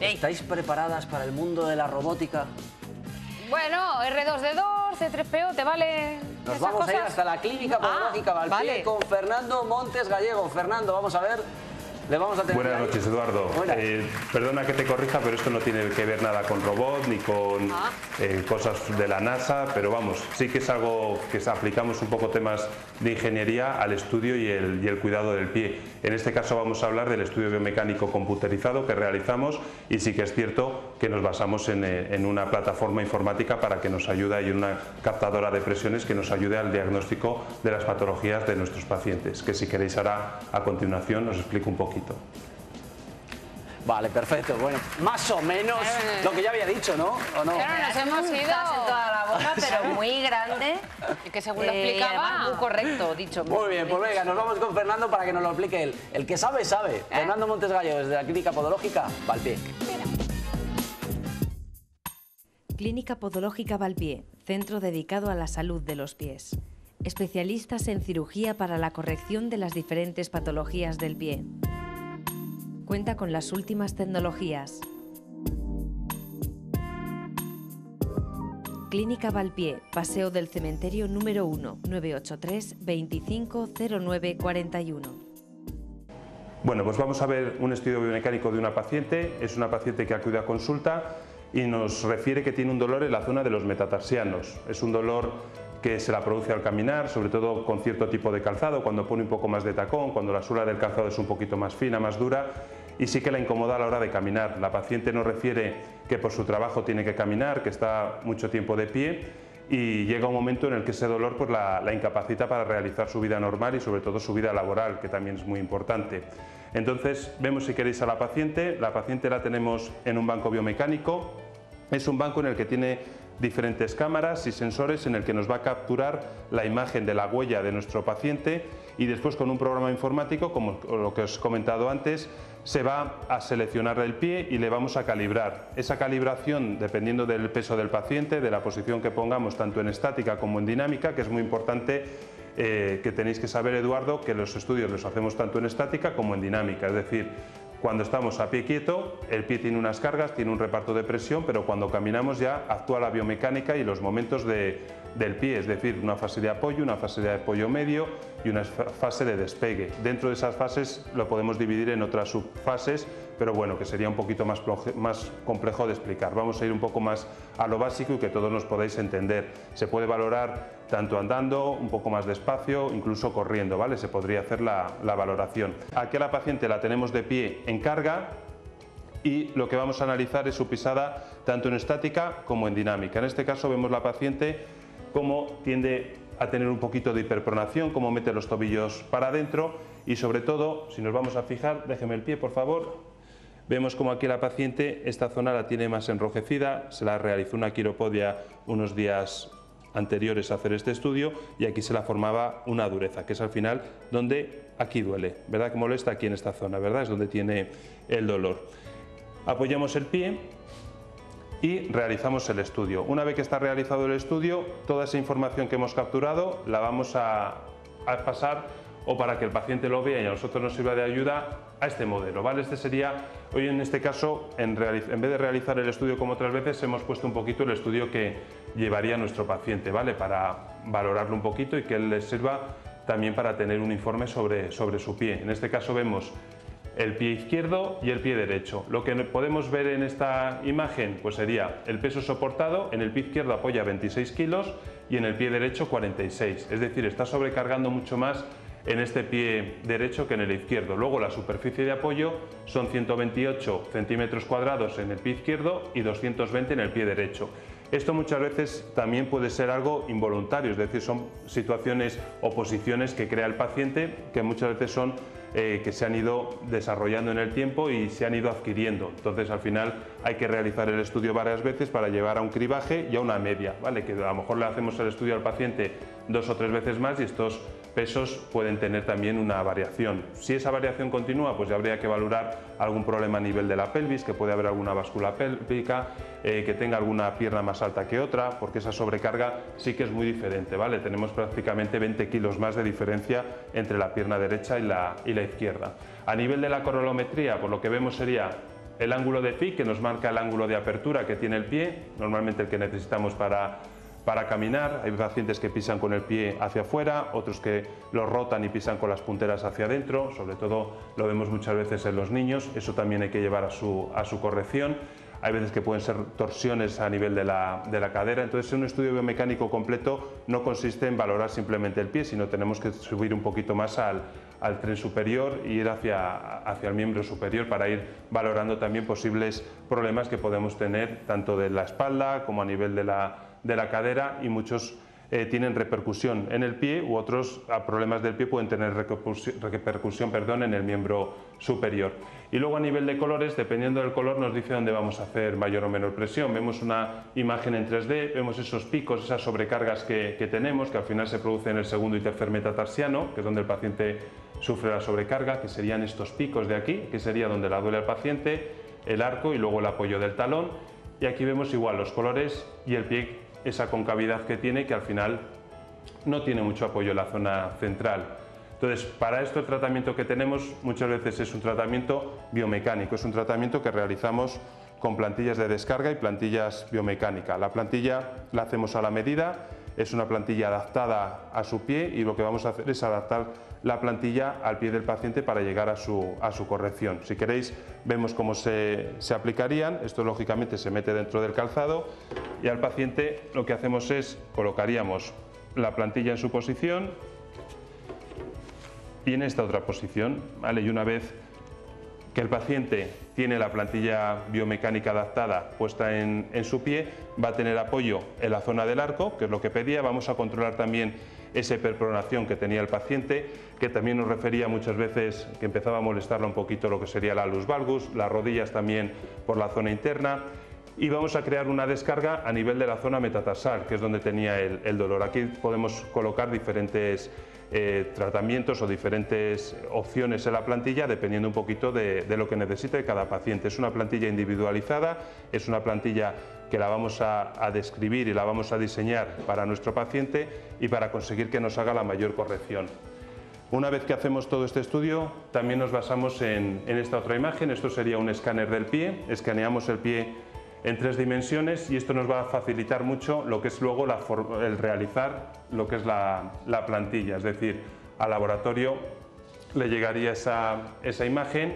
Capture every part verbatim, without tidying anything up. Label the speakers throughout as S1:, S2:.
S1: ¿Estáis preparadas para el mundo de la robótica?
S2: Bueno, erre dos de dos, ce tres pe o, ¿te vale?
S1: Nos vamos a ir hasta la Clínica Podológica
S2: ah,
S1: Valpié
S2: vale.
S1: con Fernando Montes Gallego. Fernando, vamos a ver. Le vamos a tener
S3: Buenas
S1: ahí.
S3: noches, Eduardo. Eh, perdona que te corrija, pero esto no tiene que ver nada con robots ni con
S2: ah.
S3: eh, cosas de la NASA, pero vamos, sí que es algo que aplicamos un poco temas de ingeniería al estudio y el, y el cuidado del pie. En este caso vamos a hablar del estudio biomecánico computerizado que realizamos y sí que es cierto que nos basamos en, en una plataforma informática para que nos ayude y una captadora de presiones que nos ayude al diagnóstico de las patologías de nuestros pacientes, que si queréis ahora a continuación os explico un poquito.
S1: Vale, perfecto. Bueno, más o menos
S2: Eh.
S1: lo que ya había dicho, ¿no? ¿O no?
S2: Claro, nos hemos
S4: un
S2: ido.
S4: zas en toda la boca, pero muy grande.
S2: Y que según lo
S4: Eh, y
S2: explicaba.
S4: además muy correcto, dicho.
S1: Muy bien, pues venga, nos vamos con Fernando para que nos lo explique él. El que sabe, sabe. Fernando Montes Gallego, desde la Clínica Podológica Valpié.
S5: Clínica Podológica Valpié, centro dedicado a la salud de los pies. Especialistas en cirugía para la corrección de las diferentes patologías del pie. Cuenta con las últimas tecnologías. Clínica Valpié, Paseo del Cementerio número uno, nueve ocho tres, veinticinco cero nueve cuarenta y uno.
S3: Bueno, pues vamos a ver un estudio biomecánico de una paciente. Es una paciente que acude a consulta y nos refiere que tiene un dolor en la zona de los metatarsianos. Es un dolor que se la produce al caminar, sobre todo con cierto tipo de calzado, cuando pone un poco más de tacón, cuando la suela del calzado es un poquito más fina, más dura, y sí que la incomoda a la hora de caminar. La paciente nos refiere que por su trabajo tiene que caminar, que está mucho tiempo de pie, y llega un momento en el que ese dolor pues, la, la incapacita para realizar su vida normal y sobre todo su vida laboral, que también es muy importante. Entonces, vemos si queréis a la paciente. La paciente la tenemos en un banco biomecánico. Es un banco en el que tiene diferentes cámaras y sensores en el que nos va a capturar la imagen de la huella de nuestro paciente y después con un programa informático, como lo que os he comentado antes, se va a seleccionar el pie y le vamos a calibrar. Esa calibración, dependiendo del peso del paciente, de la posición que pongamos tanto en estática como en dinámica, que es muy importante eh, que tenéis que saber, Eduardo, que los estudios los hacemos tanto en estática como en dinámica, es decir, cuando estamos a pie quieto, el pie tiene unas cargas, tiene un reparto de presión, pero cuando caminamos ya actúa la biomecánica y los momentos de, del pie, es decir, una fase de apoyo, una fase de apoyo medio y una fase de despegue. Dentro de esas fases lo podemos dividir en otras subfases, pero bueno, que sería un poquito más, más complejo de explicar. Vamos a ir un poco más a lo básico y que todos nos podáis entender. Se puede valorar tanto andando, un poco más despacio, incluso corriendo, ¿vale? Se podría hacer la, la valoración. Aquí a la paciente la tenemos de pie en carga y lo que vamos a analizar es su pisada tanto en estática como en dinámica. En este caso vemos la paciente cómo tiende a tener un poquito de hiperpronación, cómo mete los tobillos para adentro y sobre todo, si nos vamos a fijar, déjeme el pie por favor, vemos como aquí la paciente esta zona la tiene más enrojecida, se la realizó una quiropodia unos días anteriores a hacer este estudio y aquí se la formaba una dureza, que es al final donde aquí duele, ¿verdad? Que molesta aquí en esta zona, ¿verdad? Es donde tiene el dolor. Apoyamos el pie y realizamos el estudio. Una vez que está realizado el estudio, toda esa información que hemos capturado la vamos a, a pasar o para que el paciente lo vea y a nosotros nos sirva de ayuda a este modelo, ¿vale? Este sería, hoy en este caso, en, en vez de realizar el estudio como otras veces, hemos puesto un poquito el estudio que llevaría nuestro paciente, ¿vale? Para valorarlo un poquito y que él les sirva también para tener un informe sobre, sobre su pie. En este caso vemos el pie izquierdo y el pie derecho. Lo que podemos ver en esta imagen pues sería el peso soportado, en el pie izquierdo apoya veintiséis kilos y en el pie derecho cuarenta y seis, es decir, está sobrecargando mucho más en este pie derecho que en el izquierdo. Luego la superficie de apoyo son ciento veintiocho centímetros cuadrados en el pie izquierdo y doscientos veinte en el pie derecho. Esto muchas veces también puede ser algo involuntario, es decir, son situaciones o posiciones que crea el paciente que muchas veces son eh, que se han ido desarrollando en el tiempo y se han ido adquiriendo. Entonces al final hay que realizar el estudio varias veces para llevar a un cribaje y a una media, ¿vale? Que a lo mejor le hacemos el estudio al paciente dos o tres veces más y estos pesos pueden tener también una variación. Si esa variación continúa, pues ya habría que valorar algún problema a nivel de la pelvis, que puede haber alguna báscula pélvica, eh, que tenga alguna pierna más alta que otra, porque esa sobrecarga sí que es muy diferente, ¿vale? Tenemos prácticamente veinte kilos más de diferencia entre la pierna derecha y la, y la izquierda. A nivel de la corolometría, pues lo que vemos sería el ángulo de Fick, que nos marca el ángulo de apertura que tiene el pie, normalmente el que necesitamos para, para caminar. Hay pacientes que pisan con el pie hacia afuera, otros que lo rotan y pisan con las punteras hacia adentro, sobre todo lo vemos muchas veces en los niños, eso también hay que llevar a su, a su corrección. Hay veces que pueden ser torsiones a nivel de la, de la cadera, entonces un estudio biomecánico completo no consiste en valorar simplemente el pie, sino tenemos que subir un poquito más al, al tren superior e ir hacia, hacia el miembro superior para ir valorando también posibles problemas que podemos tener tanto de la espalda como a nivel de la, de la cadera, y muchos eh, tienen repercusión en el pie, u otros a problemas del pie pueden tener repercusión, repercusión perdón, en el miembro superior. Y luego a nivel de colores, dependiendo del color, nos dice dónde vamos a hacer mayor o menor presión. Vemos una imagen en tres D, vemos esos picos, esas sobrecargas que, que tenemos, que al final se producen en el segundo y tercer metatarsiano, que es donde el paciente sufre la sobrecarga, que serían estos picos de aquí, que sería donde la duele al paciente, el arco y luego el apoyo del talón. Y aquí vemos igual los colores y el pie, esa concavidad que tiene, que al final no tiene mucho apoyo en la zona central. Entonces, para esto el tratamiento que tenemos muchas veces es un tratamiento biomecánico, es un tratamiento que realizamos con plantillas de descarga y plantillas biomecánicas. La plantilla la hacemos a la medida, es una plantilla adaptada a su pie, y lo que vamos a hacer es adaptar la plantilla al pie del paciente para llegar a su, a su corrección. Si queréis, vemos cómo se, se aplicarían. Esto lógicamente se mete dentro del calzado y al paciente lo que hacemos es colocaríamos la plantilla en su posición y en esta otra posición, ¿vale? Y una vez que el paciente tiene la plantilla biomecánica adaptada puesta en, en su pie, va a tener apoyo en la zona del arco, que es lo que pedía. Vamos a controlar también esa hiperpronación que tenía el paciente, que también nos refería muchas veces que empezaba a molestarle un poquito lo que sería la alus valgus, las rodillas también por la zona interna. Y vamos a crear una descarga a nivel de la zona metatarsal, que es donde tenía el, el dolor. Aquí podemos colocar diferentes Eh, tratamientos o diferentes opciones en la plantilla dependiendo un poquito de, de lo que necesite cada paciente. Es una plantilla individualizada, es una plantilla que la vamos a, a describir y la vamos a diseñar para nuestro paciente y para conseguir que nos haga la mayor corrección. Una vez que hacemos todo este estudio, también nos basamos en, en esta otra imagen. Esto sería un escáner del pie, escaneamos el pie en tres dimensiones y esto nos va a facilitar mucho lo que es luego la el realizar lo que es la, la plantilla, es decir, al laboratorio le llegaría esa, esa imagen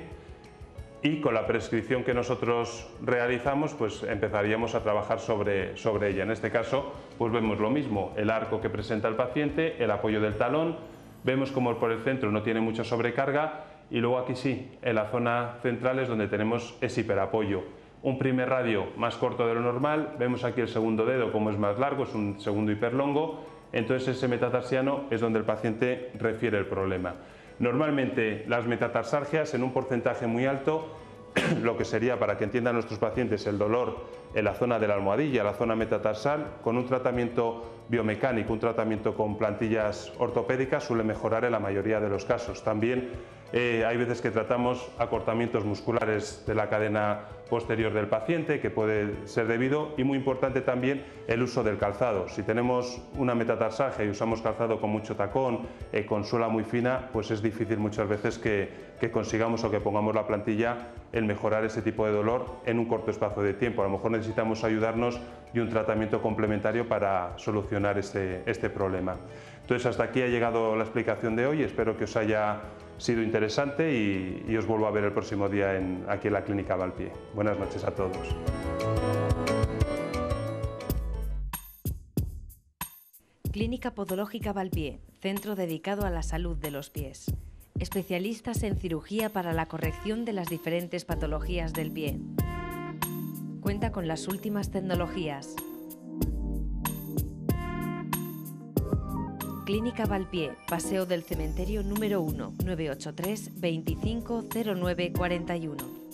S3: y con la prescripción que nosotros realizamos pues empezaríamos a trabajar sobre, sobre ella. En este caso pues vemos lo mismo, el arco que presenta el paciente, el apoyo del talón, vemos como por el centro no tiene mucha sobrecarga y luego aquí sí, en la zona central es donde tenemos ese hiperapoyo. Un primer radio más corto de lo normal, vemos aquí el segundo dedo como es más largo, es un segundo hiperlongo, entonces ese metatarsiano es donde el paciente refiere el problema. Normalmente las metatarsalgias en un porcentaje muy alto, lo que sería para que entiendan nuestros pacientes el dolor en la zona de la almohadilla, la zona metatarsal, con un tratamiento biomecánico, un tratamiento con plantillas ortopédicas suele mejorar en la mayoría de los casos. También eh, hay veces que tratamos acortamientos musculares de la cadena posterior del paciente que puede ser debido y muy importante también el uso del calzado. Si tenemos una metatarsalgia y usamos calzado con mucho tacón, eh, con suela muy fina, pues es difícil muchas veces que, que consigamos o que pongamos la plantilla en mejorar ese tipo de dolor en un corto espacio de tiempo. A lo mejor necesitamos ayudarnos de un tratamiento complementario para solucionar este, este problema. Entonces hasta aquí ha llegado la explicación de hoy, espero que os haya sido interesante y, y os vuelvo a ver el próximo día en, aquí en la Clínica Valpie. Buenas noches a todos.
S5: Clínica Podológica Valpie, centro dedicado a la salud de los pies. Especialistas en cirugía para la corrección de las diferentes patologías del pie. Cuenta con las últimas tecnologías. Clínica Valpie, Paseo del Cementerio número uno, nueve ocho tres, veinticinco cero nueve cuarenta y uno.